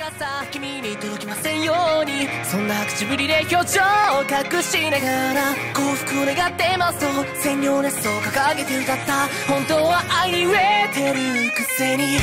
がさ君に届きませんように、そんな口ぶりで表情を隠しながら幸福を願ってますと占領熱を掲げて歌った。本当は愛に飢えてるくせに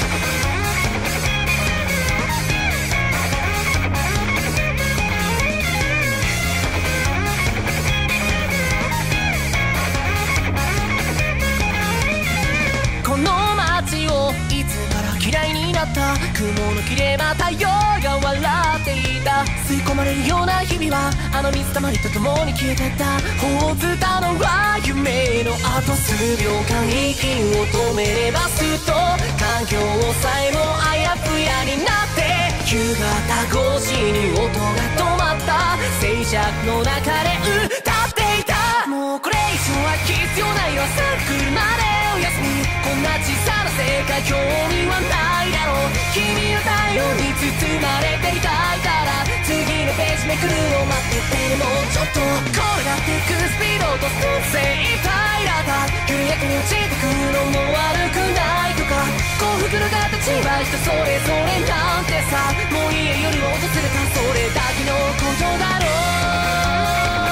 この街をいつから嫌いになった。雲の切れまた夜が笑っていた。吸い込まれるような日々はあの水たまりと共に消えてった。頬を伝ったのは夢のあと数秒間息を止めればすっと環境さえもあやふやになって、夕方5時に音が止まった静寂の中で歌っていた。もうこれ以上は必要ないわ、さあ来るまでおやすみ。こんな小さな世界興味はないだろう。君の太陽に包まれていたいから次のページめくるの待ってて。もうちょっと転がってくスピードと精一杯だった。緩やかに落ちてくのも悪くないとか、幸福の形は人それぞれなんてさ、もういいや夜を訪れたそれだけのことだろう。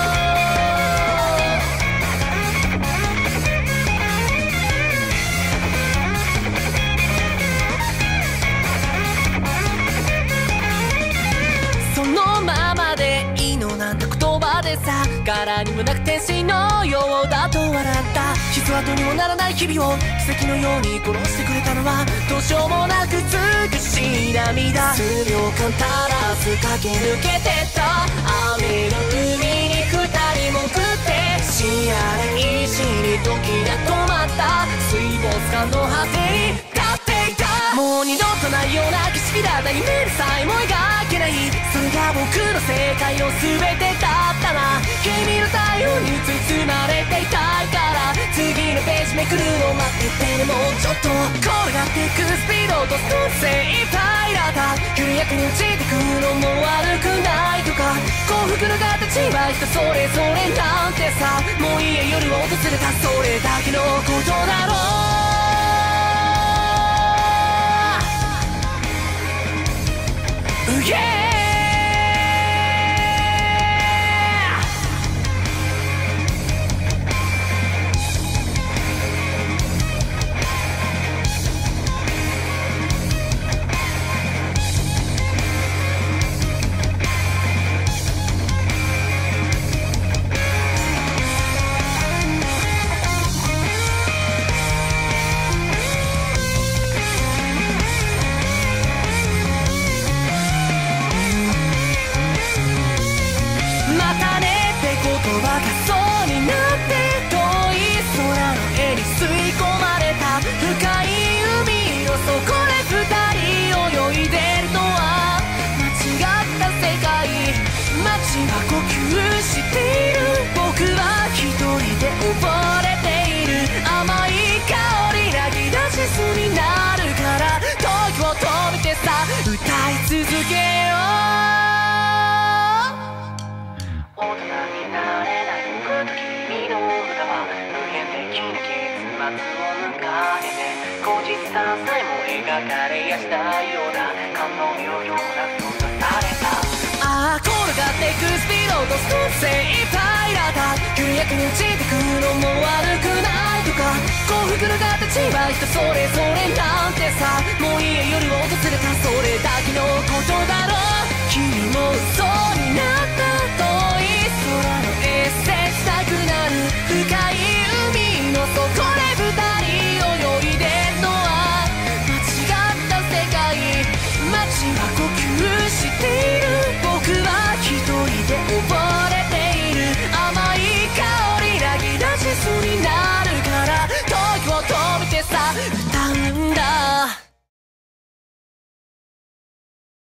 そのままでいいのなんて言葉でさ、柄にもなく天使のようだと笑った。傷跡にもならない日々を奇跡のように殺してくれたのはどうしようもなく美しい涙。数秒間足らず駆け抜けてった雨の海に二人潜って視野で石に時が止まった水没感の果てに立っていた。もう二度とないような景色だった夢でさえも描けない、それが僕の世界の全てだったな。君の太陽に包まれていたいから次のページめくるの待ってて。でもちょっと転がってくスピードと精一杯だった。緩やかに落ちてくのも悪くないとか、幸福の形は人それぞれなんてさ、もういいや夜を訪れたそれだけのことだろう。Yeah! そうになって遠い空の絵に吸い込まれた深い海の底で二人泳いでるのは間違った世界。街は呼吸している、僕は一人で溺れている。甘い香りなぎ出しそうになるから時を止めてさ歌い続けよう。大人になれない僕と君の歌は無限的な結末を迎えて、後日ささえも描かれやしたような感動のような閉ざされた。ああ転がってくスピードと精一杯だった。緩やかに落ちてくのも悪くないとか、幸福の形は人それぞれなんてさ、もういいや夜を訪れたそれだけのことだろう。君も嘘になった遠い空の絵切なくなる深い海の底で二人泳いでるのは間違った世界。街は